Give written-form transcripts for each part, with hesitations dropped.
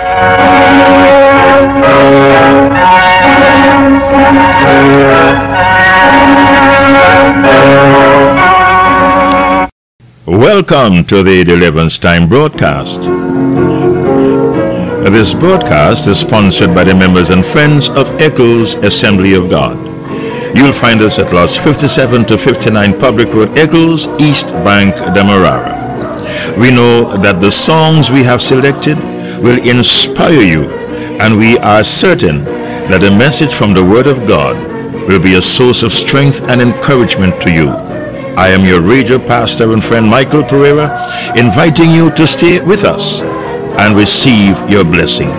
Welcome to the Deliverance Time broadcast. This broadcast is sponsored by the members and friends of Eccles Assembly of God. You'll find us at Lots 57 to 59 Public Road, Eccles, East Bank, Demerara. We know that the songs we have selected will inspire you, and we are certain that the message from the Word of God will be a source of strength and encouragement to you. I am your radio pastor and friend Michael Pereira, inviting you to stay with us and receive your blessing.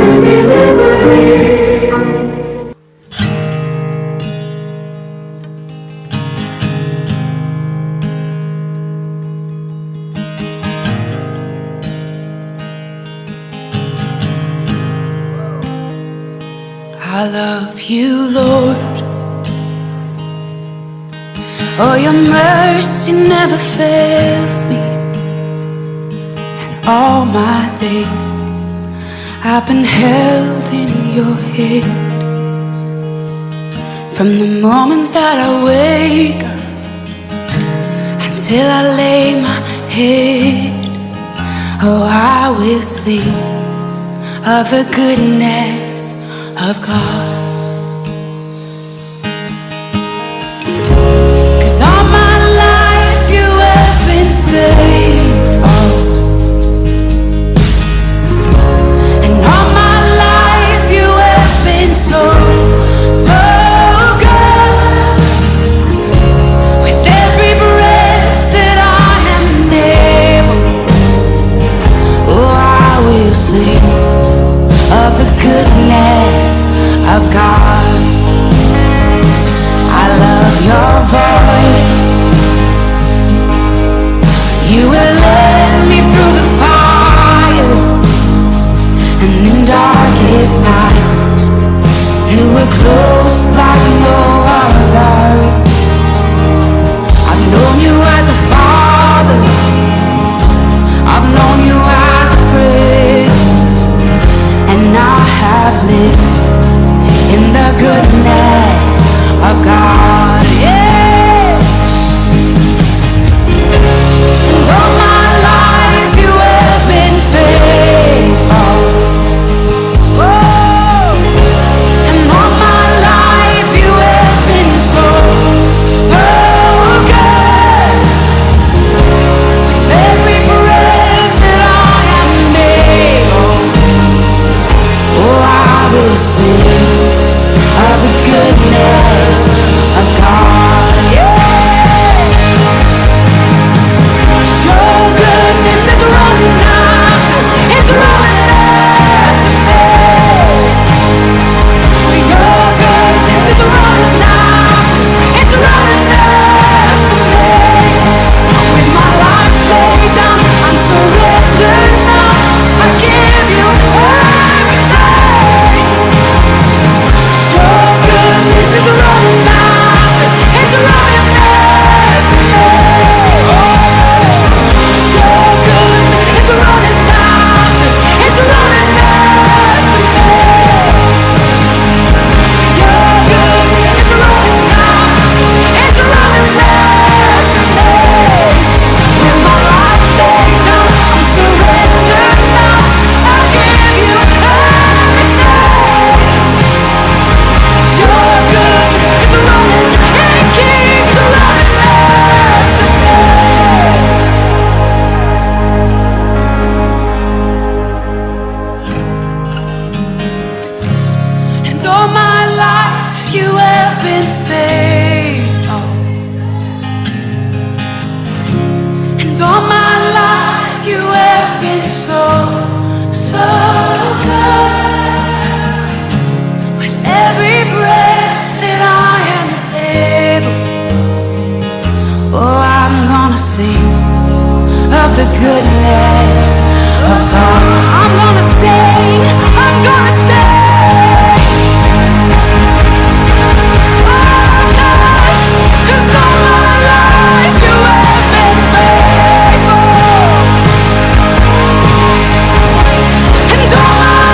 I love you, Lord. Oh, your mercy never fails me. And all my days I've been held in your hand. From the moment that I wake up until I lay my head, oh, I will sing of the goodness of God. Faithful. And all my life you have been so, so good. With every breath that I am able, oh, I will sing of the goodness of God. I love your voice. You will lead me through the fire, and in darkest night you were close like no other. I've known you as a father, I've known you as a friend, and I have lived in the goodness of God. Yeah. All my life you have been faithful. Oh, and all my life you have been so, so good. With every breath that I am able, oh, I will sing of the goodness of God. Yeah. The goodness of God. I'm gonna sing, I'm gonna sing. Oh gosh, 'cause all my life you have been faithful. And all my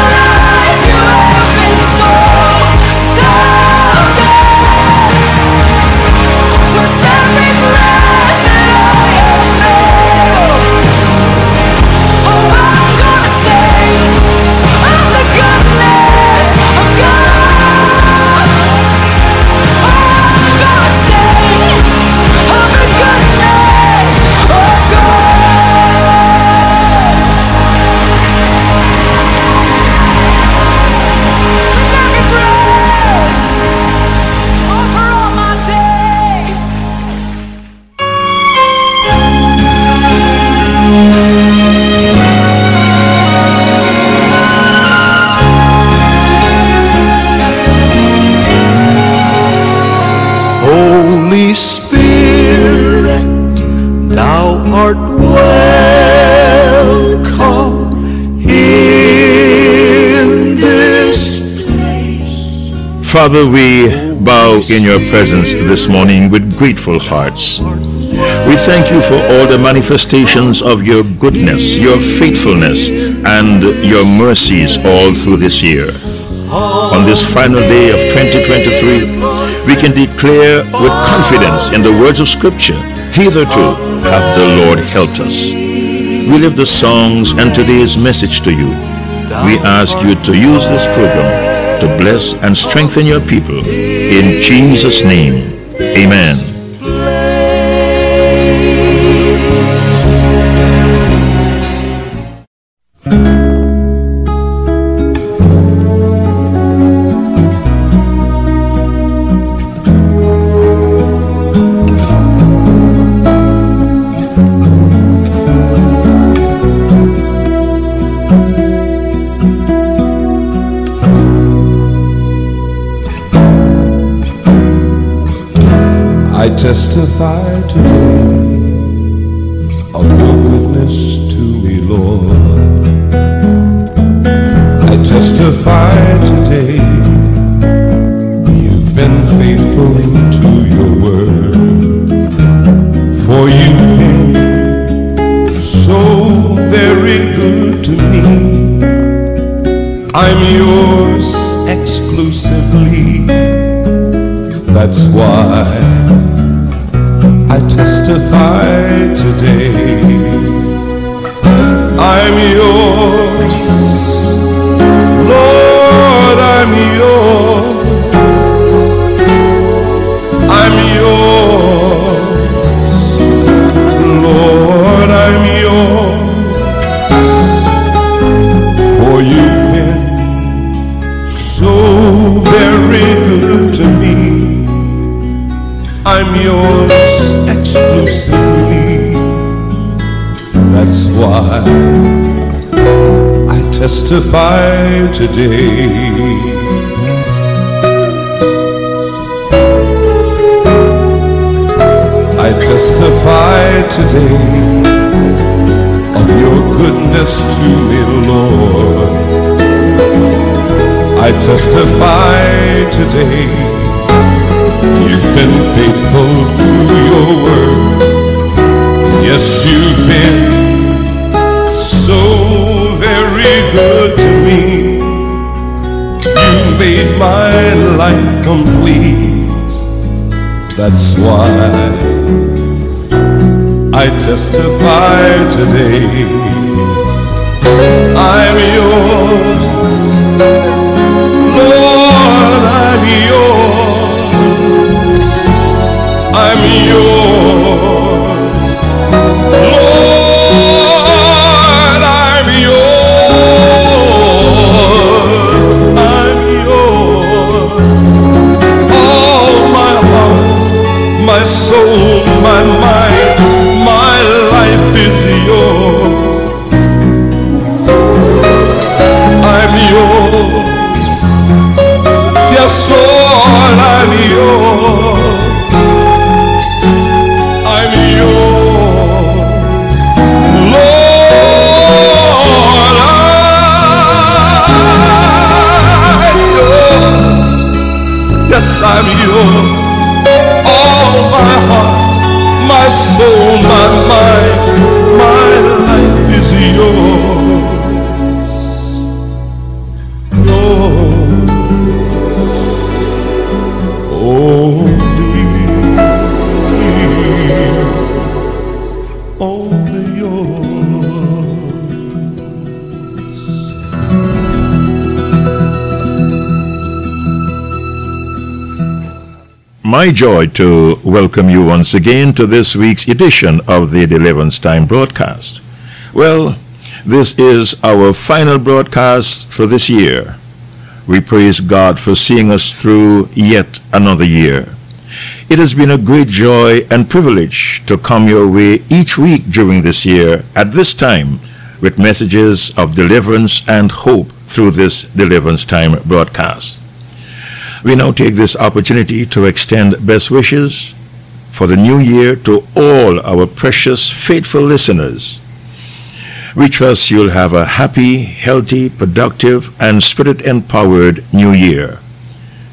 Father, we bow in your presence this morning with grateful hearts. We thank you for all the manifestations of your goodness, your faithfulness, and your mercies all through this year. On this final day of 2023, we can declare with confidence in the words of Scripture, hitherto hath the Lord helped us. We lift the songs and today's message to you. We ask you to use this program to bless and strengthen your people. In Jesus' name, amen. I testify today of your goodness to me, Lord. I testify today you've been faithful to your word. For you've been so very good to me. I'm yours exclusively. That's why I testify today. I'm yours, Lord, I'm yours. I'm yours, Lord, I'm yours. For you've been so very good to me. I'm yours exclusively. That's why I testify today. I testify today of your goodness to me, Lord. I testify today you've been faithful to your word. Yes, you've been so very good to me. You made my life complete. That's why I testify today. I'm yours, Lord, I'm yours. I'm yours, Lord, I'm yours. I'm yours. All my heart, my soul, my mind, my life is yours. I'm yours. Yes, Lord, I'm yours. I'm yours, Lord, I'm yours. Yes, I'm yours. All my heart, my soul, my mind, my life is yours, Lord. Only yours. My joy to welcome you once again to this week's edition of the Deliverance Time broadcast. Well, this is our final broadcast for this year. We praise God for seeing us through yet another year. It has been a great joy and privilege to come your way each week during this year at this time with messages of deliverance and hope through this Deliverance Time broadcast. We now take this opportunity to extend best wishes for the new year to all our precious, faithful listeners. We trust you'll have a happy, healthy, productive, and spirit-empowered new year.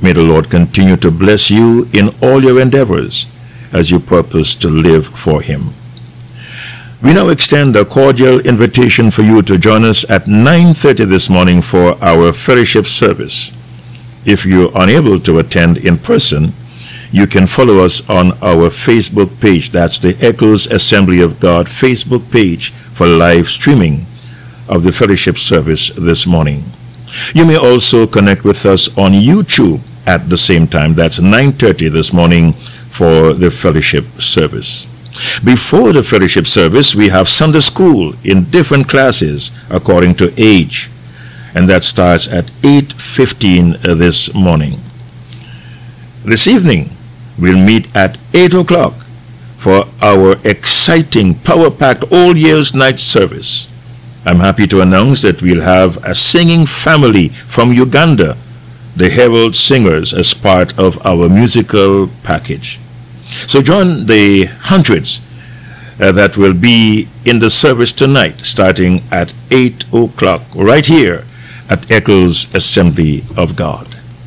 May the Lord continue to bless you in all your endeavors as you purpose to live for Him. We now extend a cordial invitation for you to join us at 9:30 this morning for our fellowship service. If you're unable to attend in person, you can follow us on our Facebook page. That's the Echoes Assembly of God Facebook page for live streaming of the fellowship service this morning. You may also connect with us on YouTube at the same time. That's 9:30 this morning for the fellowship service. Before the fellowship service, we have Sunday school in different classes according to age, and that starts at 8:15 this morning. This evening, we'll meet at 8 o'clock for our exciting, power-packed all year's night service. I'm happy to announce that we'll have a singing family from Uganda, the Herald Singers, as part of our musical package. So join the hundreds that will be in the service tonight, starting at 8 o'clock, right here at Echoes Assembly of God.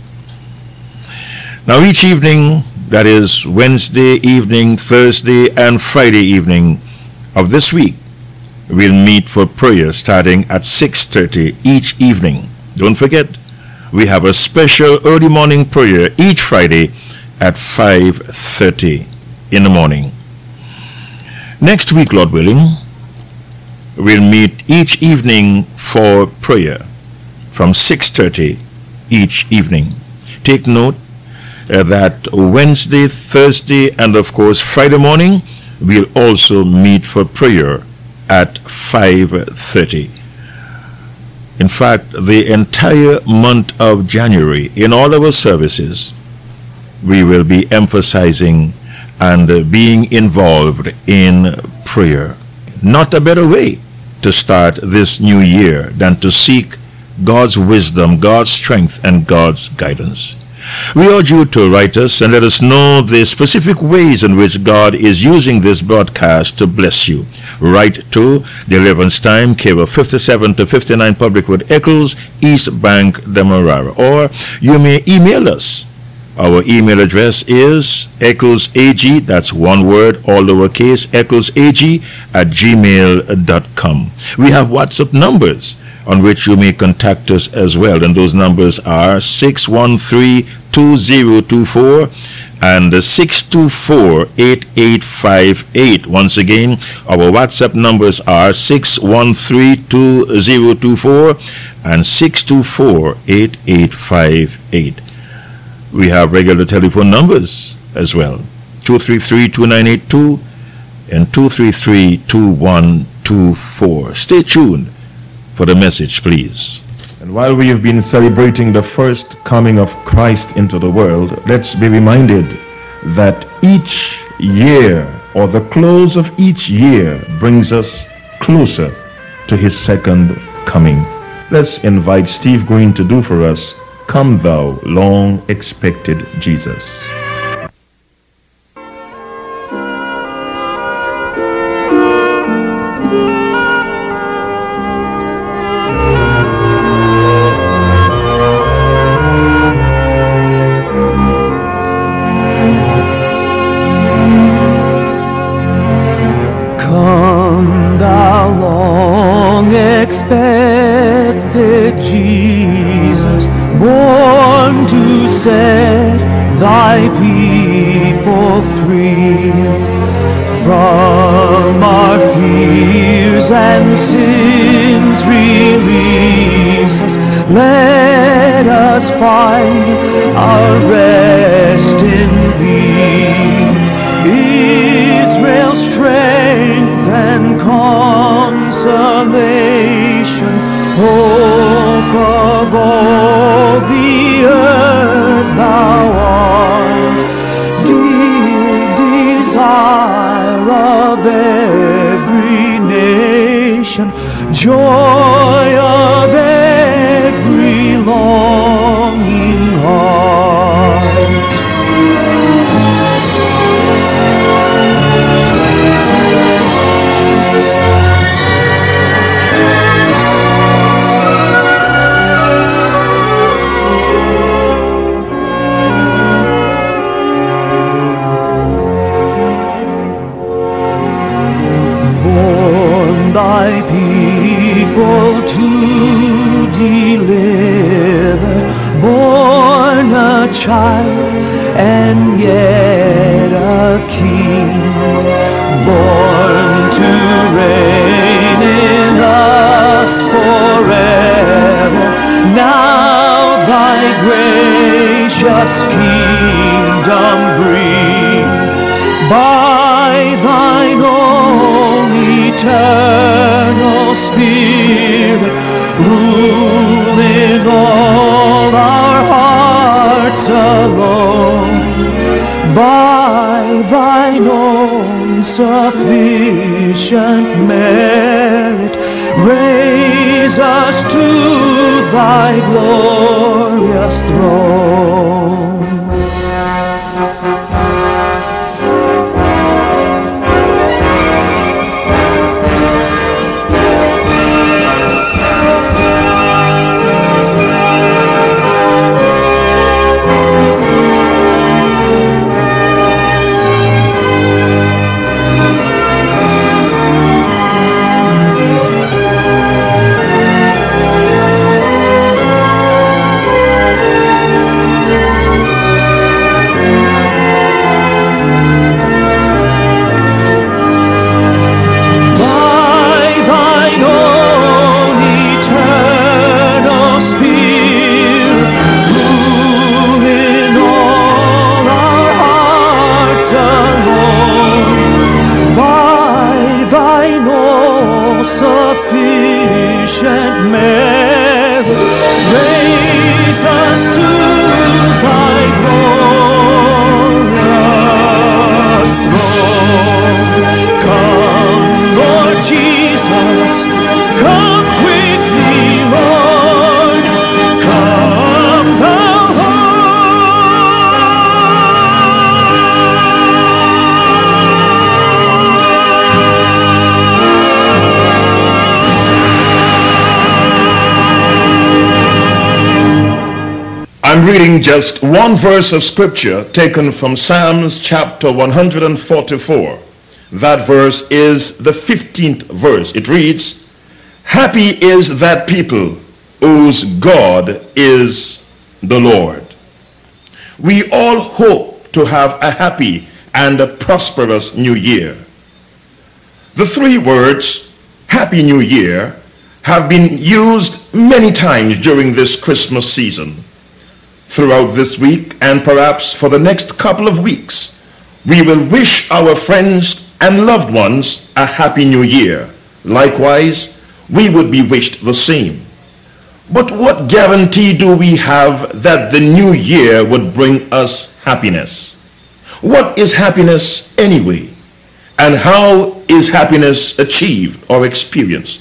Now each evening, that is Wednesday evening, Thursday, and Friday evening of this week, we'll meet for prayer starting at 6:30 each evening. Don't forget, we have a special early morning prayer each Friday at 5:30 in the morning. Next week, Lord willing, we'll meet each evening for prayer from 6:30 each evening. Take note that Wednesday, Thursday, and of course Friday morning, we'll also meet for prayer at 5:30. In fact, the entire month of January, in all our services, we will be emphasizing and being involved in prayer. Not a better way to start this new year than to seek God's wisdom, God's strength, and God's guidance. We urge you to write us and let us know the specific ways in which God is using this broadcast to bless you. Write to Deliverance Time, care of 57 to 59 Public Road, Eccles, East Bank, Demerara. Or you may email us. Our email address is EcclesAG, that's one word, all lowercase, EcclesAG@gmail.com. We have WhatsApp numbers on which you may contact us as well, and those numbers are 613-2024 and 624-8858. Once again, our WhatsApp numbers are 613-2024 and 624-8858. We have regular telephone numbers as well, 233-2982 and 233-2124. Stay tuned for the message, please. And while we have been celebrating the first coming of Christ into the world, let's be reminded that each year, or the close of each year, brings us closer to His second coming. Let's invite Steve Green to do for us "Come Thou Long Expected Jesus." Come Thou long expected Jesus, born to set Thy people free from our fears and sins. Release us, let us find our rest in Thee. Israel's strength and consolation, hope of all the earth, Thou art, dear desire of every nation, joy of every longing heart. delivered, born a child and yet a king, born to reign in us forever. Now thy gracious kingdom bring, by thine own eternal Spirit, rule in all our hearts alone. By thine own sufficient merit, raise us to thy glorious throne. I'm reading just one verse of scripture taken from Psalms chapter 144. That verse is the 15th verse. It reads, "Happy is that people whose God is the Lord." We all hope to have a happy and a prosperous new year. The three words, Happy New Year, have been used many times during this Christmas season. Throughout this week, and perhaps for the next couple of weeks, we will wish our friends and loved ones a Happy New Year. Likewise, we would be wished the same. But what guarantee do we have that the new year would bring us happiness? What is happiness anyway? And how is happiness achieved or experienced?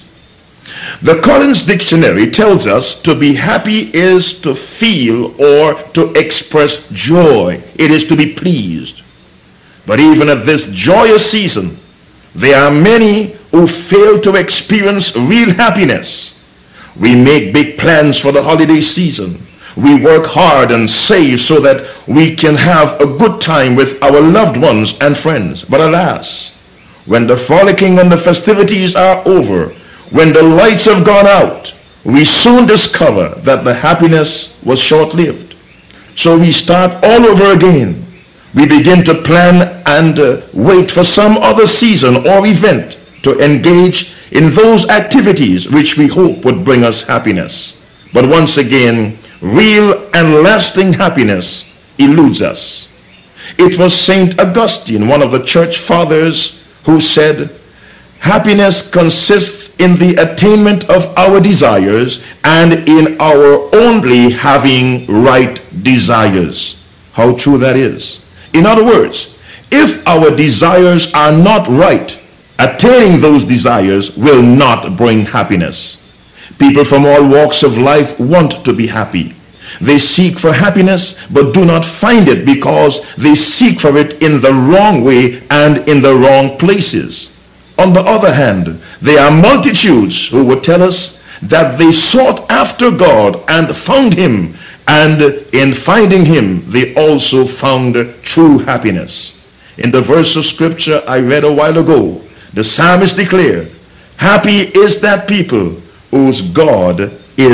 The Collins Dictionary tells us to be happy is to feel or to express joy. It is to be pleased. But even at this joyous season, there are many who fail to experience real happiness. We make big plans for the holiday season. We work hard and save so that we can have a good time with our loved ones and friends. But alas, when the frolicking and the festivities are over, when the lights have gone out, we soon discover that the happiness was short-lived. So we start all over again. We begin to plan and wait for some other season or event to engage in those activities which we hope would bring us happiness. But once again, real and lasting happiness eludes us. It was St. Augustine, one of the church fathers, who said, "Happiness consists in the attainment of our desires and in our only having right desires." How true that is. In other words, if our desires are not right, attaining those desires will not bring happiness. People from all walks of life want to be happy. They seek for happiness but do not find it because they seek for it in the wrong way and in the wrong places. On the other hand, there are multitudes who would tell us that they sought after God and found him, and in finding him they also found true happiness. In the verse of scripture I read a while ago, the psalmist declared, "Happy is that people whose God is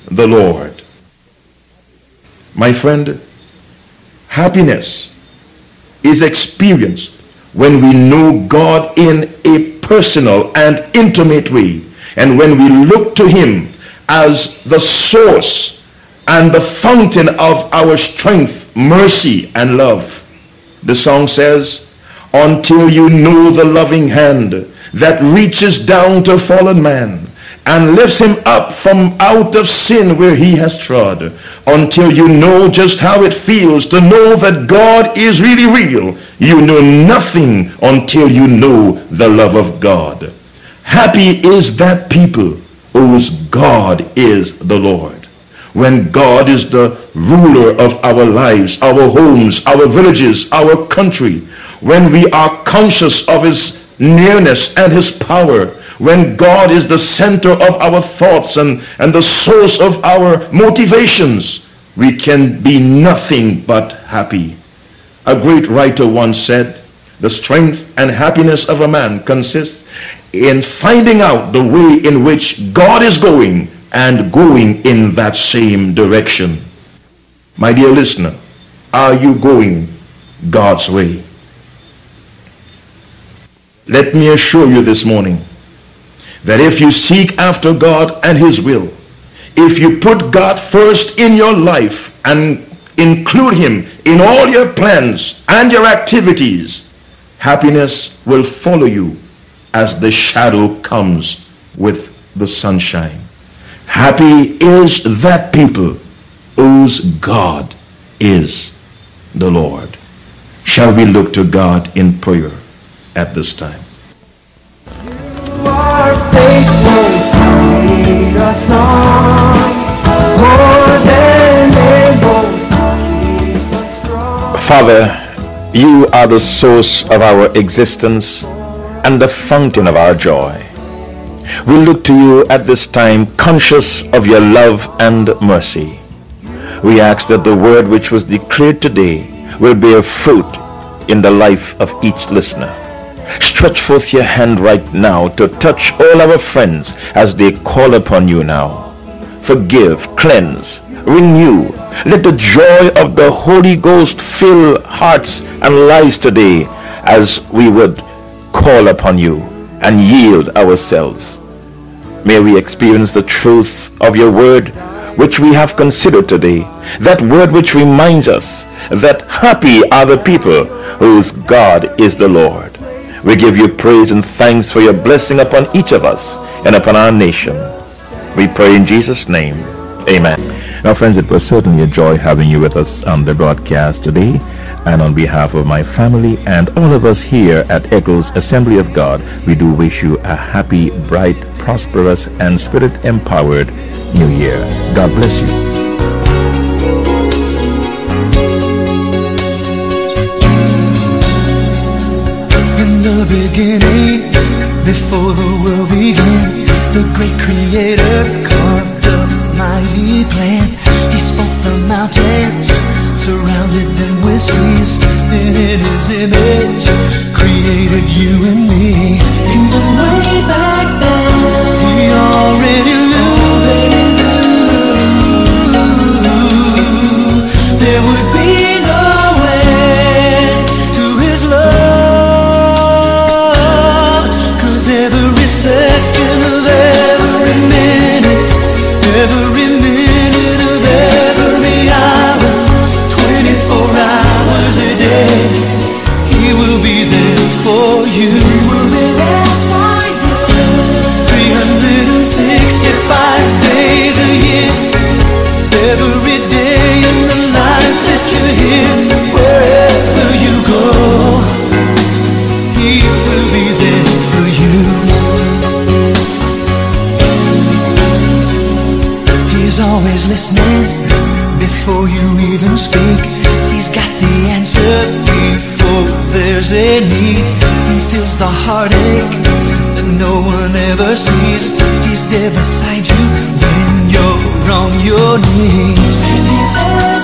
the Lord. My friend, happiness is experienced when we know God in a personal and intimate way, and when we look to him as the source and the fountain of our strength, mercy, and love. The song says, until you know the loving hand that reaches down to fallen man and lifts him up from out of sin where he has trod, until you know just how it feels to know that God is really real, you know nothing until you know the love of God. Happy is that people whose God is the Lord. When God is the ruler of our lives, our homes, our villages, our country, when we are conscious of his nearness and his power, when God is the center of our thoughts and the source of our motivations, we can be nothing but happy. A great writer once said, the strength and happiness of a man consists in finding out the way in which God is going and going in that same direction. My dear listener, are you going God's way? Let me assure you this morning that if you seek after God and his will, if you put God first in your life and include him in all your plans and your activities, happiness will follow you as the shadow comes with the sunshine. Happy is that people whose God is the Lord. Shall we look to God in prayer at this time? You are faithful to lead us on, more than able to keep us strong. Father, you are the source of our existence and the fountain of our joy. We look to you at this time, conscious of your love and mercy. We ask that the word which was declared today will bear fruit in the life of each listener. Stretch forth your hand right now to touch all our friends as they call upon you now. Forgive, cleanse, renew. Let the joy of the Holy Ghost fill hearts and lives today as we would call upon you and yield ourselves. May we experience the truth of your word which we have considered today, that word which reminds us that happy are the people whose God is the Lord. We give you praise and thanks for your blessing upon each of us and upon our nation. We pray in Jesus' name. Amen. Now friends, it was certainly a joy having you with us on the broadcast today. And on behalf of my family and all of us here at Eccles Assembly of God, we do wish you a happy, bright, prosperous, and spirit-empowered New Year. God bless you. In the beginning, before the world began, the great Creator carved a mighty plan. He spoke the mountains, surrounded them with seas, and in his image created you and me. In the way back then, he already knew there would be no end to his love, 'cause every second of every minute of every hour, 24 hours a day, he will be there for you. He will be there for you. 365 days a year, every day in the life that you're here, wherever you go, he will be there for you. He's always listening before you even speak. He's got the answer before there's a need. He feels the heartache that no one ever sees. He's there beside you when you're on your knees. And he says,